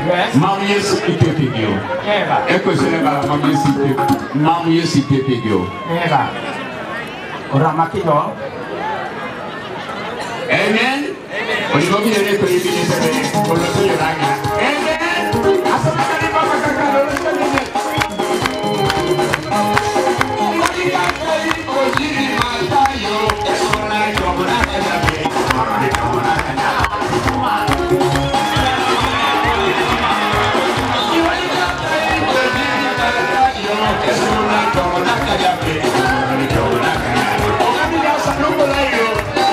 Mam Yesu itepigio. Ecco se ne va Mam Yesu itepigio. Mam Yesu itepigio. Ora makido. Amen. Ulipo kile kwa hivi ni sasa kwa sababu ya rangi. Amen. Asante kali mama kaka lolo chini. Ngoja kai ojiri matayo. Esona yomna kabe. Arani kona kana. Ngoja kai ojiri matayo. Esona yomna kabe. Arani kona kana. Ogani ya sanuko layo.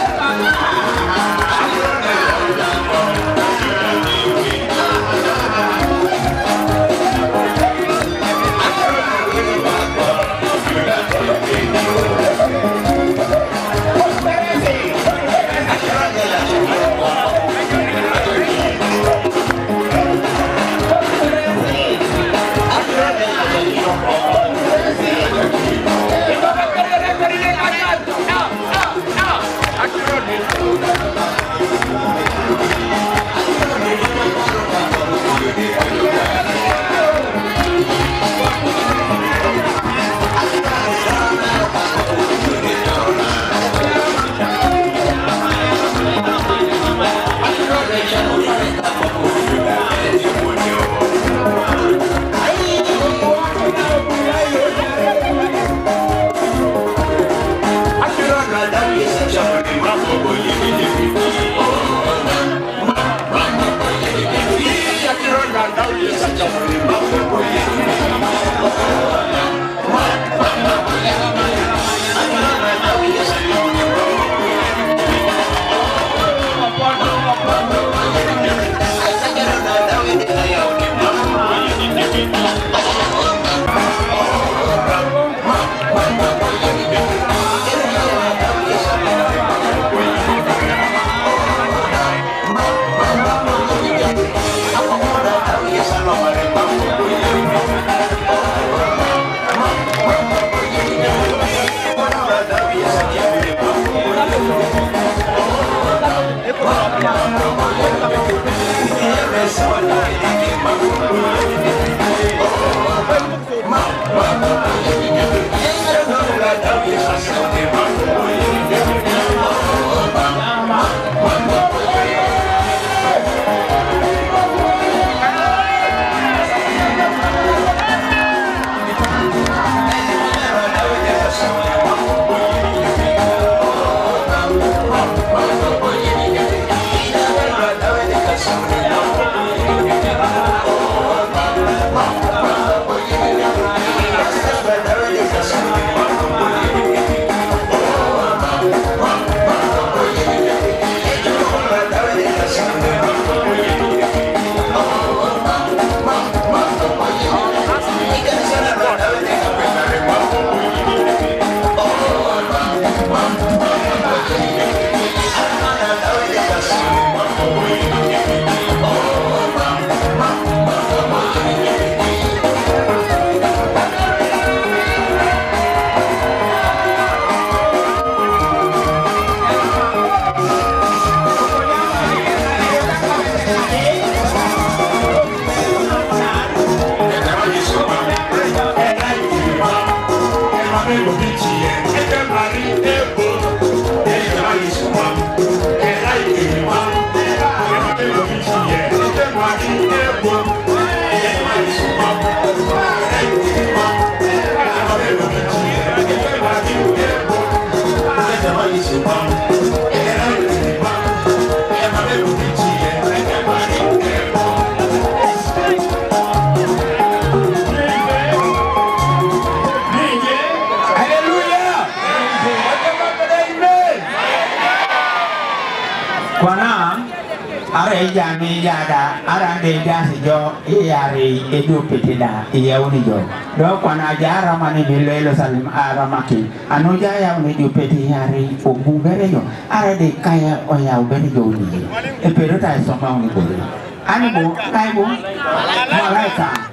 Jami yada arande jasi jo yari edu pitida yauni jo do kwana jara mani bilelo salim aramaki anu jaya uni ju peti yari ogu bere jo arade kaya oya bere jo ni e pero tai soma uni bore ani bo kai bo malaika